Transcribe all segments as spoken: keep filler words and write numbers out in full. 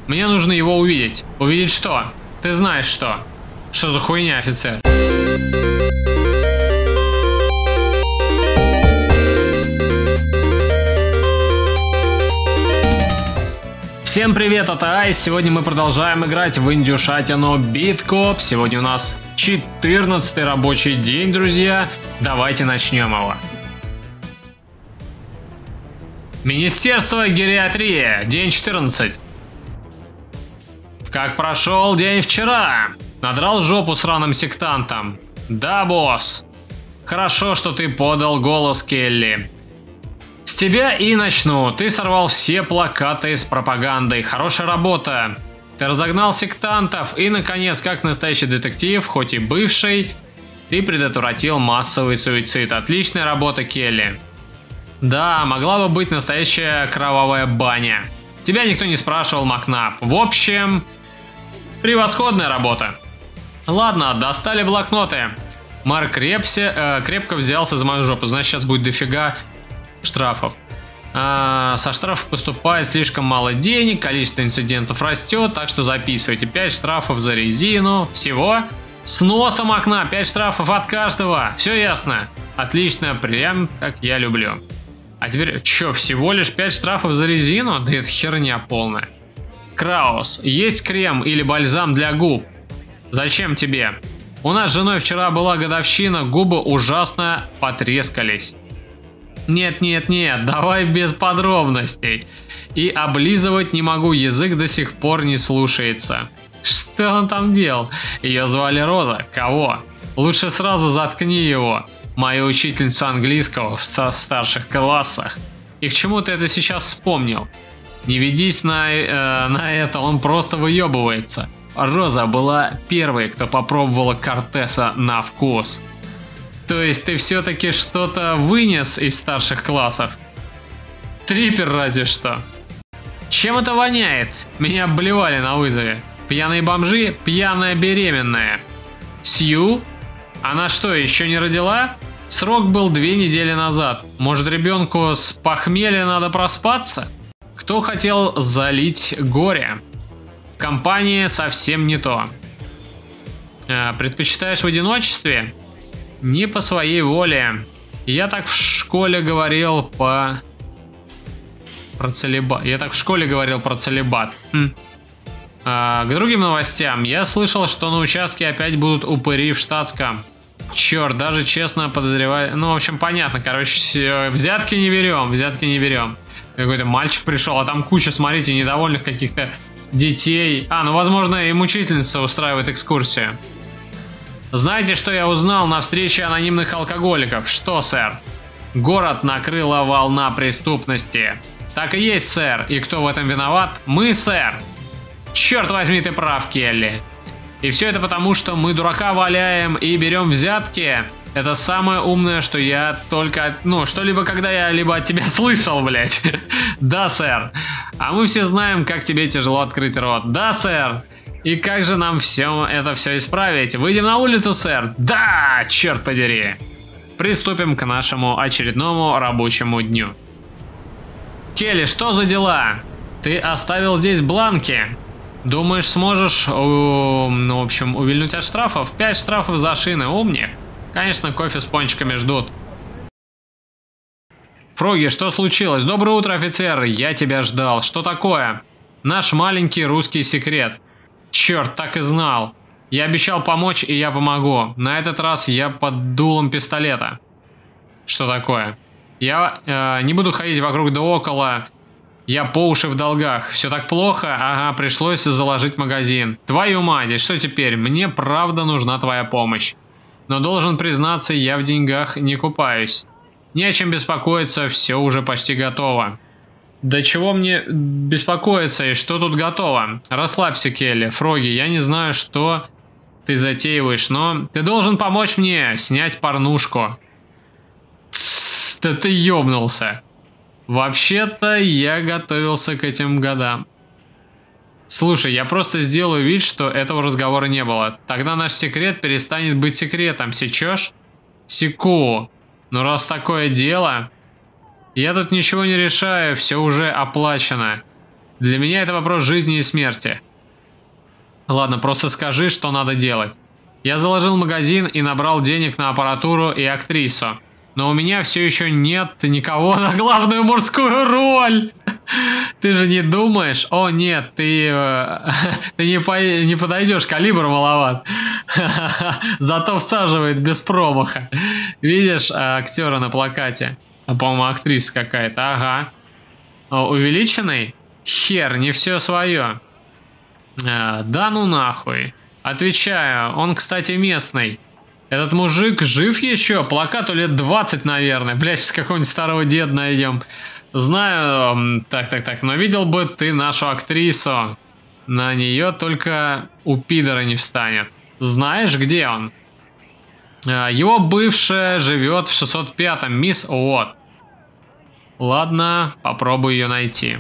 Мне нужно его увидеть. Увидеть что? Ты знаешь что. Что за хуйня, офицер? Всем привет, это Айс. Сегодня мы продолжаем играть в индюшатину Биткоп. Сегодня у нас четырнадцатый рабочий день, друзья. Давайте начнем его. Министерство гериатрии. День четырнадцать. Как прошел день вчера? Надрал жопу сраным сектантам. Да, босс. Хорошо, что ты подал голос, Келли. С тебя и начну. Ты сорвал все плакаты с пропагандой. Хорошая работа. Ты разогнал сектантов. И, наконец, как настоящий детектив, хоть и бывший, ты предотвратил массовый суицид. Отличная работа, Келли. Да, могла бы быть настоящая кровавая баня. Тебя никто не спрашивал, Макнап. В общем, превосходная работа. Ладно, достали блокноты. Марк крепся, э, крепко взялся за мою жопу. Значит, сейчас будет дофига штрафов. А, со штрафов поступает слишком мало денег, количество инцидентов растет, так что записывайте. пять штрафов за резину. Всего? С носом окна. пять штрафов от каждого. Все ясно. Отлично, прям как я люблю. А теперь, что, всего лишь пять штрафов за резину? Да это херня полная. Краус, есть крем или бальзам для губ? Зачем тебе? У нас с женой вчера была годовщина, губы ужасно потрескались. Нет, нет, нет, давай без подробностей. И облизывать не могу, язык до сих пор не слушается. Что он там делал? Ее звали Роза. Кого? Лучше сразу заткни его. Мою учительницу английского в старших классах. И к чему ты это сейчас вспомнил? Не ведись на, э, на это, он просто выебывается. Роза была первой, кто попробовала Кортеса на вкус. То есть ты все-таки что-то вынес из старших классов? Трипер разве что. Чем это воняет? Меня обливали на вызове. Пьяные бомжи, пьяная беременная. Сью? Она что, еще не родила? Срок был две недели назад. Может, ребенку с похмелья надо проспаться? Кто хотел залить горе? В компании совсем не то. А, предпочитаешь в одиночестве? Не по своей воле. Я так в школе говорил по... Про целебат. Я так в школе говорил про целебат. Хм. А, к другим новостям. Я слышал, что на участке опять будут упыри в штатском. Черт, даже честно подозреваю. Ну, в общем, понятно. Короче, взятки не берем. Взятки не берем. Какой-то мальчик пришел, а там куча, смотрите, недовольных каких-то детей. А, ну, возможно, им учительница устраивает экскурсию. Знаете, что я узнал на встрече анонимных алкоголиков? Что, сэр? Город накрыла волна преступности. Так и есть, сэр. И кто в этом виноват? Мы, сэр. Черт возьми, ты прав, Келли. И все это потому, что мы дурака валяем и берем взятки. Это самое умное, что я только... Ну, что-либо, когда я либо от тебя слышал, блядь. Да, сэр. А мы все знаем, как тебе тяжело открыть рот. Да, сэр. И как же нам все это все исправить? Выйдем на улицу, сэр? Да, черт подери. Приступим к нашему очередному рабочему дню. Келли, что за дела? Ты оставил здесь бланки. Думаешь, сможешь, ну, в общем, увильнуть от штрафов? Пять штрафов за шины, умник. Конечно, кофе с пончиками ждут. Фроги, что случилось? Доброе утро, офицер. Я тебя ждал. Что такое? Наш маленький русский секрет. Черт, так и знал. Я обещал помочь, и я помогу. На этот раз я под дулом пистолета. Что такое? Я э, не буду ходить вокруг да около. Я по уши в долгах. Все так плохо? Ага, пришлось заложить магазин. Твою мать, и что теперь? Мне правда нужна твоя помощь. Но должен признаться, я в деньгах не купаюсь. Не о чем беспокоиться, все уже почти готово. Да чего мне беспокоиться и что тут готово? Расслабься, Келли. Фроги, я не знаю, что ты затеиваешь, но ты должен помочь мне снять порнушку. Тссс, да ты ёбнулся. Вообще-то я готовился к этим годам. Слушай, я просто сделаю вид, что этого разговора не было. Тогда наш секрет перестанет быть секретом. Сечешь? Секу. Ну раз такое дело... Я тут ничего не решаю, все уже оплачено. Для меня это вопрос жизни и смерти. Ладно, просто скажи, что надо делать. Я заложил магазин и набрал денег на аппаратуру и актрису. Но у меня все еще нет никого на главную мужскую роль. Ты же не думаешь? О, нет, ты, э, ты не, по, не подойдешь, калибр маловат. Зато всаживает без промаха. Видишь актера на плакате? По-моему, актриса какая-то. Ага. Увеличенный? Хер, не все свое. А, да ну нахуй. Отвечаю, он, кстати, местный. Этот мужик жив еще? Плакату лет двадцать, наверное. Блядь, сейчас какого-нибудь старого деда найдем. Знаю, так, так, так, но видел бы ты нашу актрису. На нее только у пидора не встанет. Знаешь, где он? Его бывшая живет в шестьсот пятом, мисс Уотт. Ладно, попробую ее найти.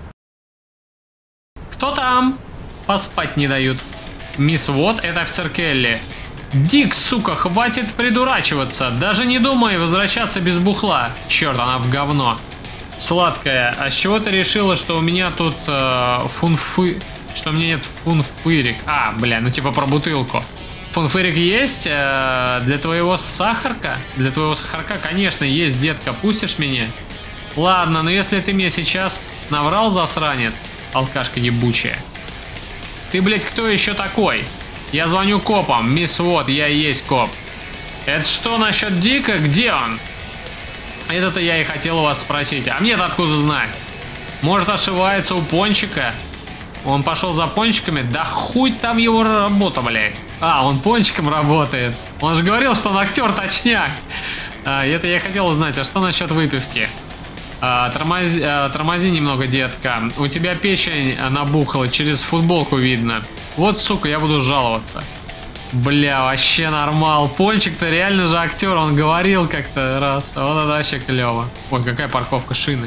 Кто там? Поспать не дают. Мисс Уотт, это офицер Келли. Дик, сука, хватит придурачиваться. Даже не думай возвращаться без бухла. Черт, она в говно. Сладкая, а с чего ты решила, что у меня тут э, фунфы... Что у меня нет фунфырик? А, бля, ну типа про бутылку. Фунфырик есть? Э, для твоего сахарка? Для твоего сахарка, конечно, есть, детка. Пустишь меня? Ладно, но если ты мне сейчас наврал, засранец, алкашка ебучая. Ты, блядь, кто еще такой? Я звоню копам. Мисс Уотт, я и есть коп. Это что насчет Дика? Где он? Это-то я и хотел у вас спросить. А мне-то откуда знать? Может, ошивается у Пончика? Он пошел за пончиками? Да хуй там его работа, блядь. А, он пончиком работает. Он же говорил, что он актер точняк. А, это я хотел узнать. А что насчет выпивки? А, тормози, а, тормози немного, детка. У тебя печень набухала, через футболку видно. Вот, сука, я буду жаловаться. Бля, вообще нормал. Пончик-то реально же актер, он говорил как-то раз. Вот это вообще клево. Ой, какая парковка шины.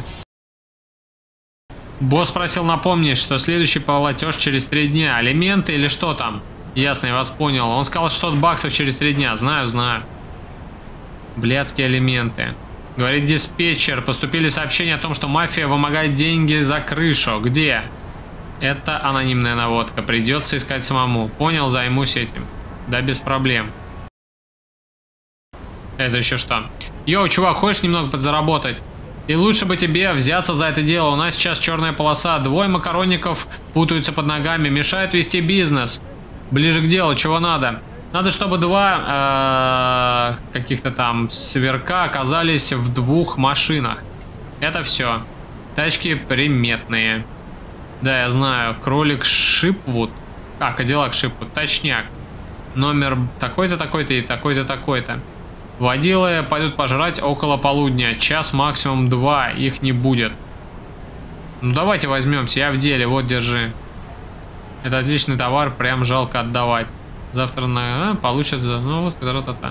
Босс просил напомнить, что следующий платеж через три дня. Алименты или что там? Ясно, я вас понял. Он сказал шестьсот баксов через три дня. Знаю, знаю. Блядские алименты. Говорит диспетчер. Поступили сообщения о том, что мафия вымогает деньги за крышу. Где? Это анонимная наводка. Придется искать самому. Понял, займусь этим. Да, без проблем. Это еще что? Йоу, чувак, хочешь немного подзаработать? И лучше бы тебе взяться за это дело. У нас сейчас черная полоса. Двое макаронников путаются под ногами. Мешают вести бизнес. Ближе к делу. Чего надо? Надо, чтобы два э, каких-то там сверка оказались в двух машинах. Это все. Тачки приметные. Да, я знаю. Кролик Шипвуд. А, Кадиллак Шипвуд. Точняк. Номер такой-то, такой-то и такой-то, такой-то. Водилы пойдут пожрать около полудня. Час, максимум два. Их не будет. Ну, давайте возьмемся. Я в деле. Вот, держи. Это отличный товар. Прям жалко отдавать. Завтра на... А, получат за... Ну, вот, та-та-та.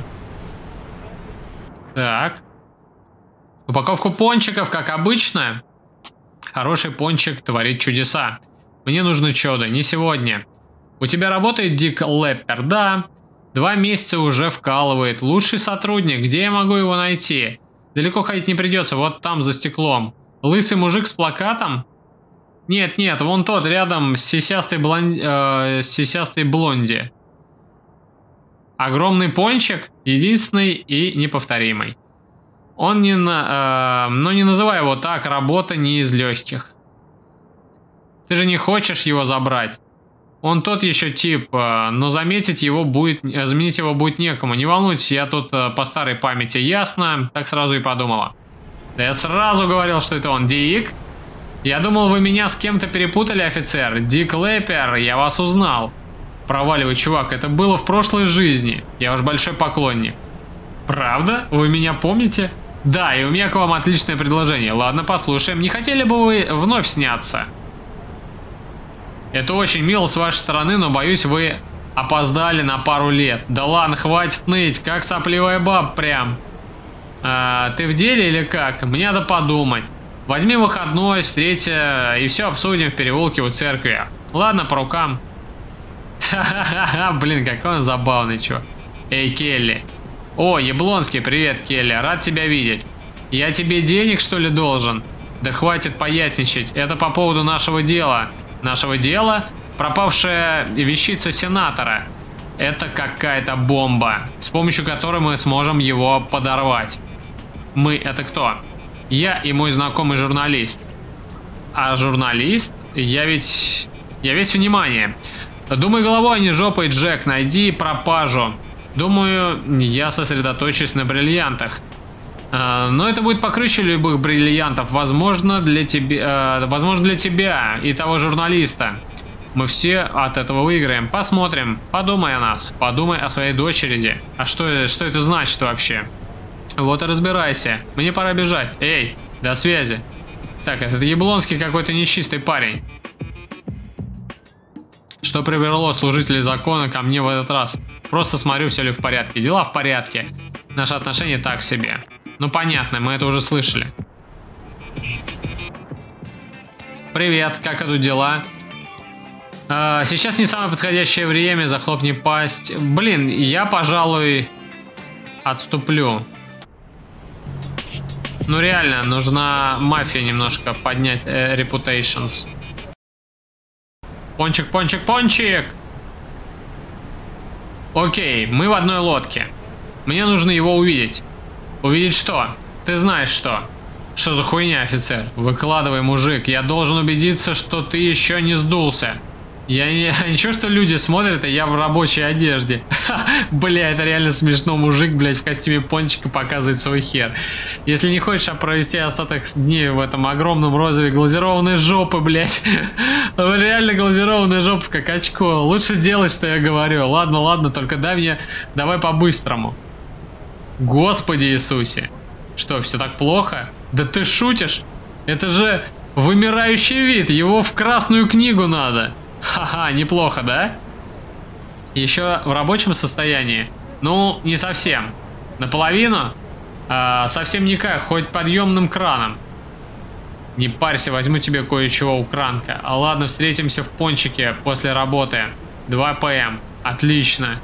Так. Упаковку пончиков, как обычно. Хороший пончик творит чудеса. Мне нужно чудо. Не сегодня. У тебя работает Дик Леппер? Да. Два месяца уже вкалывает. Лучший сотрудник. Где я могу его найти? Далеко ходить не придется. Вот там, за стеклом. Лысый мужик с плакатом? Нет, нет. Вон тот, рядом с сисястой, блонди... э, с сисястой блонди. Огромный пончик. Единственный и неповторимый. Он не... На... Э, но не называй его так. Работа не из легких. Ты же не хочешь его забрать? Он тот еще тип, но заметить его будет, заменить его будет некому. Не волнуйтесь, я тут по старой памяти, ясно? Так сразу и подумала. Да я сразу говорил, что это он. Дик? Я думал, вы меня с кем-то перепутали, офицер. Дик Леппер, я вас узнал. Проваливай, чувак, это было в прошлой жизни. Я ваш большой поклонник. Правда? Вы меня помните? Да, и у меня к вам отличное предложение. Ладно, послушаем. Не хотели бы вы вновь сняться? Это очень мило с вашей стороны, но боюсь, вы опоздали на пару лет. Да ладно, хватит ныть, как сопливая баб прям. А, ты в деле или как? Мне надо подумать. Возьми выходной, встретя и все обсудим в переулке у церкви. Ладно, по рукам. Ха-ха-ха, блин, какой он забавный, чё. Эй, Келли. О, Яблонский, привет, Келли, рад тебя видеть. Я тебе денег, что ли, должен? Да хватит поясничать. Это по поводу нашего дела. Нашего дела? Пропавшая вещица сенатора. Это какая-то бомба, с помощью которой мы сможем его подорвать. Мы — это кто? Я и мой знакомый журналист. А журналист? Я ведь... Я весь внимание. Думай головой, а не жопой, Джек. Найди пропажу. Думаю, я сосредоточусь на бриллиантах. Но это будет покруче любых бриллиантов. Возможно, для тебя, возможно, для тебя и того журналиста. Мы все от этого выиграем. Посмотрим. Подумай о нас. Подумай о своей дочери. А что, что это значит вообще? Вот и разбирайся. Мне пора бежать. Эй, до связи. Так, этот Яблонский какой-то нечистый парень. Что привело служителей закона ко мне в этот раз? Просто смотрю, все ли в порядке. Дела в порядке. Наши отношения так себе. Ну понятно, мы это уже слышали. Привет, как идут дела? А, сейчас не самое подходящее время, захлопни пасть. Блин, я, пожалуй, отступлю. Ну реально, нужна мафия немножко поднять э, reputations. Пончик, пончик, пончик! Окей, мы в одной лодке. Мне нужно его увидеть. Увидеть что? Ты знаешь что. Что за хуйня, офицер? Выкладывай, мужик. Я должен убедиться, что ты еще не сдулся. Я не... Ничего, что люди смотрят, а я в рабочей одежде. Бля, это реально смешно. Мужик, блядь, в костюме пончика показывает свой хер. Если не хочешь провести остаток дней в этом огромном розове глазированной жопы, блядь. Реально глазированная жопа, как очко. Лучше делать, что я говорю. Ладно, ладно, только дай мне... Давай по-быстрому. Господи Иисусе. Что, все так плохо? Да ты шутишь? Это же вымирающий вид. Его в Красную книгу надо. Ха-ха, неплохо, да? Еще в рабочем состоянии? Ну, не совсем. Наполовину? А, совсем никак, хоть подъемным краном. Не парься, возьму тебе кое-чего у кранка. А ладно, встретимся в пончике после работы. два пэ эм. Отлично.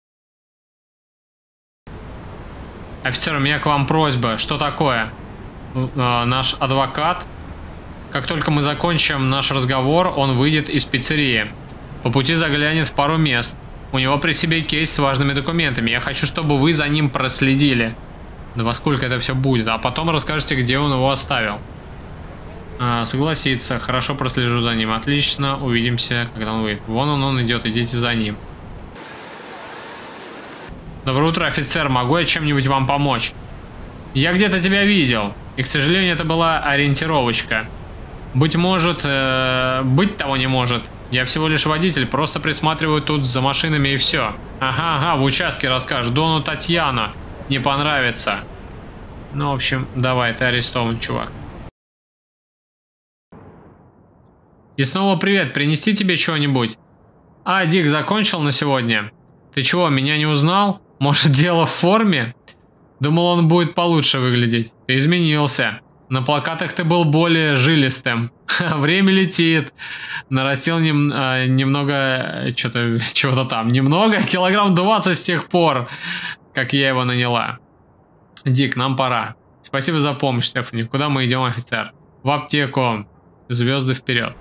Офицер, у меня к вам просьба. Что такое? А, наш адвокат... Как только мы закончим наш разговор, он выйдет из пиццерии. По пути заглянет в пару мест. У него при себе кейс с важными документами. Я хочу, чтобы вы за ним проследили. Да во сколько это все будет. А потом расскажете, где он его оставил. А, согласится. Хорошо, прослежу за ним. Отлично. Увидимся, когда он выйдет. Вон он, он идет. Идите за ним. Доброе утро, офицер. Могу я чем-нибудь вам помочь? Я где-то тебя видел. И, к сожалению, это была ориентировочка. Быть может, э, быть того не может. Я всего лишь водитель, просто присматриваю тут за машинами и все. Ага, ага, в участке расскажешь. Дону Татьяну не понравится. Ну, в общем, давай, ты арестован, чувак. И снова привет, принести тебе чего-нибудь? А, Дик, закончил на сегодня? Ты чего, меня не узнал? Может, дело в форме? Думал, он будет получше выглядеть. Ты изменился. На плакатах ты был более жилистым. Время летит. Нарастил нем, а, немного... Что-то чего-то там. Немного? Килограмм двадцать с тех пор, как я его наняла. Дик, нам пора. Спасибо за помощь, Стефани. Куда мы идем, офицер? В аптеку. Звезды вперед.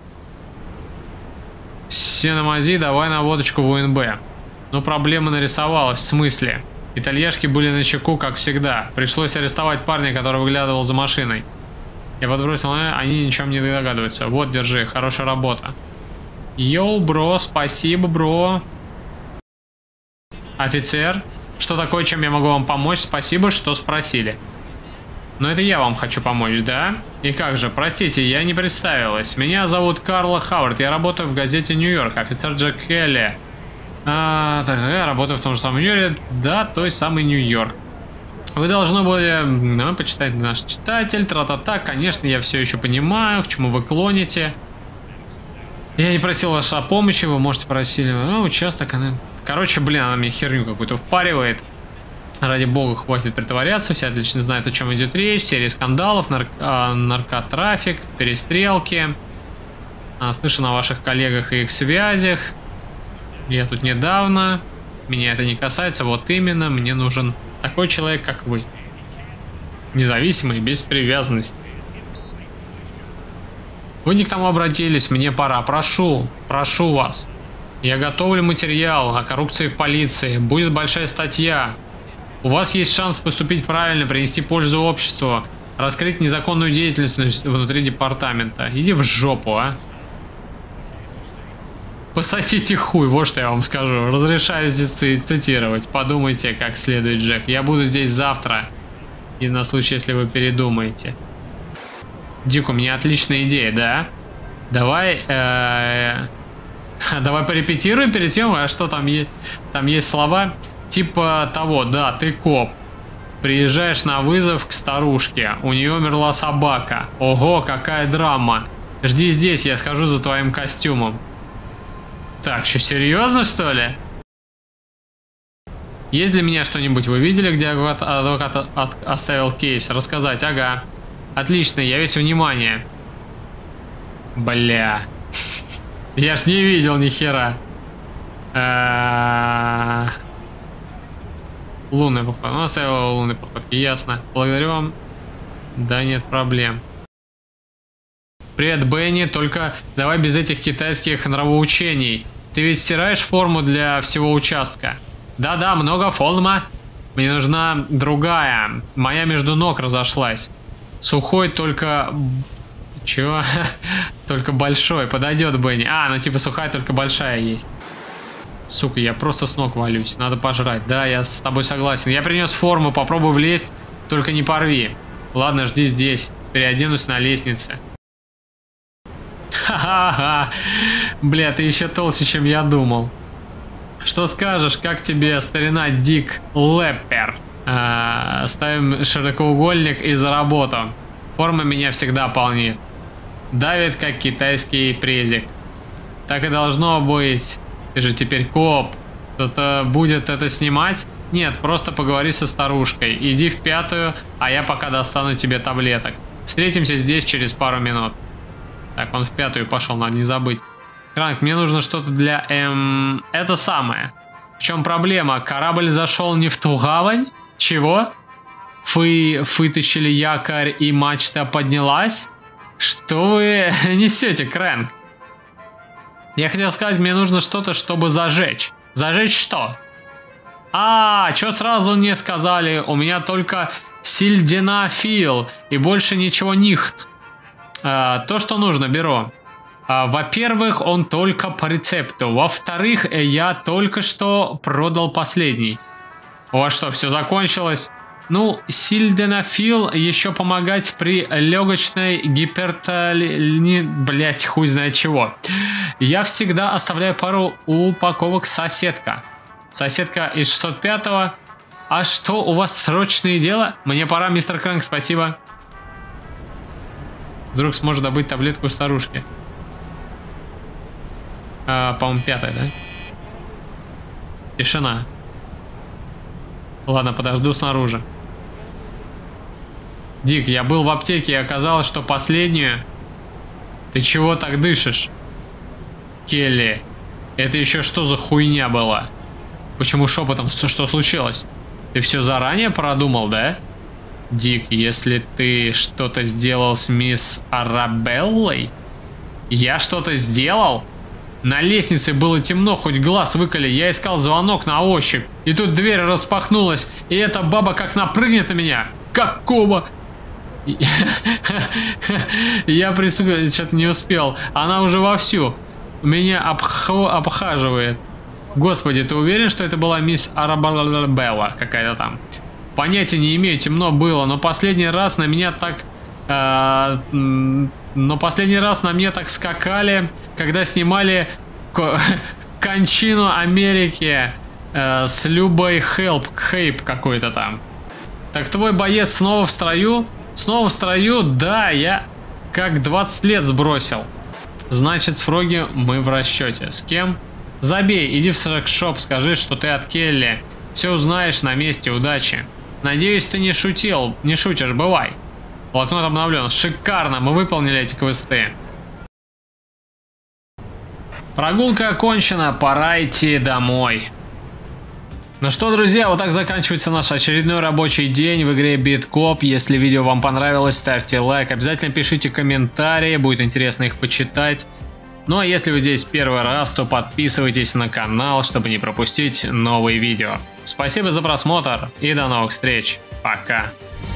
Все на мази, давай на водочку в у эн бэ. Но проблема нарисовалась. В смысле? Итальяшки были на чеку, как всегда. Пришлось арестовать парня, который выглядывал за машиной. Я подбросил, они ни о чем не догадываются. Вот, держи, хорошая работа. Йоу, бро, спасибо, бро. Офицер, что такое, чем я могу вам помочь? Спасибо, что спросили. Но это я вам хочу помочь, да? И как же, простите, я не представилась. Меня зовут Карла Хауард, я работаю в газете Нью-Йорк, офицер Джек Келли. А, так, я работаю в том же самом Нью-Йорке, да, той самый Нью-Йорк. Вы должны были ну, почитать наш читатель, тра-та-та, конечно, я все еще понимаю, к чему вы клоните. Я не просил вас о помощи, вы можете просили, ну, участок, она... Короче, блин, она мне херню какую-то впаривает. Ради бога, хватит притворяться, все отлично знают, о чем идет речь, серии скандалов, нар... а, наркотрафик, перестрелки. А, слышно о ваших коллегах и их связях. Я тут недавно, меня это не касается, вот именно, мне нужен такой человек, как вы. Независимый, без привязанности. Вы не к тому обратились, мне пора. Прошу, прошу вас. Я готовлю материал о коррупции в полиции. Будет большая статья. У вас есть шанс поступить правильно, принести пользу обществу, раскрыть незаконную деятельность внутри департамента. Иди в жопу, а. Пососите хуй, вот что я вам скажу. Разрешаю цитировать. Подумайте как следует, Джек. Я буду здесь завтра. И на случай, если вы передумаете. Дик, у меня отличная идея, да? Давай... Э -э давай порепетируем перед съемкой. А что там есть? Там есть слова типа того. Да, ты коп. Приезжаешь на вызов к старушке. У нее умерла собака. Ого, какая драма. Жди здесь, я схожу за твоим костюмом. Так, что, серьезно, что ли? Есть для меня что-нибудь? Вы видели, где адвокат, адвокат от, от, оставил кейс? Рассказать? Ага. Отлично, я весь внимание. Бля. Я ж не видел ни хера. Лунный поход. Он оставил лунный походки, ясно. Благодарю вам. Да нет проблем. Привет, Бенни, только давай без этих китайских нравоучений. Ты ведь стираешь форму для всего участка? Да-да, много форма. Мне нужна другая. Моя между ног разошлась. Сухой только... Чего? Только большой. Подойдет, Бенни. А, ну типа сухая, только большая есть. Сука, я просто с ног валюсь. Надо пожрать. Да, я с тобой согласен. Я принес форму, попробуй влезть, только не порви. Ладно, жди здесь. Переоденусь на лестнице. Ха-ха-ха. Бля, ты еще толще, чем я думал. Что скажешь, как тебе старина Дик Леппер? А, ставим широкоугольник и за работу. Форма меня всегда полнит. Давит, как китайский презик. Так и должно быть. Ты же теперь коп. Кто-то будет это снимать? Нет, просто поговори со старушкой. Иди в пятую, а я пока достану тебе таблеток. Встретимся здесь через пару минут. Так, он в пятую пошел, надо не забыть. Кранк, мне нужно что-то для... Эм... Это самое. В чем проблема? Корабль зашел не в ту гавань? Чего? Вы вытащили якорь и мачта поднялась? Что вы несете, Крэнк? Я хотел сказать, мне нужно что-то, чтобы зажечь. Зажечь что? А, что сразу не сказали? У меня только сильденафил и больше ничего нихт. А, то, что нужно, беру. А, во-первых, он только по рецепту. Во-вторых, я только что продал последний. У вас что, все закончилось? Ну, сильденафил еще помогать при легочной гипертоли... Блять, хуй знает чего. Я всегда оставляю пару упаковок соседка. Соседка из шестьсот пятого. А что, у вас срочные дела? Мне пора, мистер Крэнк, спасибо. Вдруг сможет добыть таблетку старушки. А, по-моему, пятая, да? Тишина. Ладно, подожду снаружи. Дик, я был в аптеке и оказалось, что последнюю... Ты чего так дышишь? Келли, это еще что за хуйня была? Почему шепотом? Что случилось? Ты все заранее продумал, да? Дик, если ты что-то сделал с мисс Арабеллой? Я что-то сделал? На лестнице было темно, хоть глаз выколи. Я искал звонок на ощупь. И тут дверь распахнулась. И эта баба как напрыгнет на меня. Какого? Я присутствую, что-то не успел. Она уже вовсю. Меня обх... обхаживает. Господи, ты уверен, что это была мисс Арабелла какая-то там? Понятия не имею, темно было. Но последний раз на меня так... Э, но последний раз на мне так скакали, когда снимали кончину Америки э, с Любой Хелп, Хейп какой-то там. Так твой боец снова в строю? Снова в строю? Да, я как двадцать лет сбросил. Значит, с Фроги мы в расчете. С кем? Забей, иди в секс-шоп, скажи, что ты от Келли. Все узнаешь на месте, удачи. Надеюсь, ты не шутил, не шутишь, бывай. Блокнот обновлен. Шикарно, мы выполнили эти квесты. Прогулка окончена, пора идти домой. Ну что, друзья, вот так заканчивается наш очередной рабочий день в игре BitCop. Если видео вам понравилось, ставьте лайк, обязательно пишите комментарии, будет интересно их почитать. Ну а если вы здесь первый раз, то подписывайтесь на канал, чтобы не пропустить новые видео. Спасибо за просмотр и до новых встреч. Пока.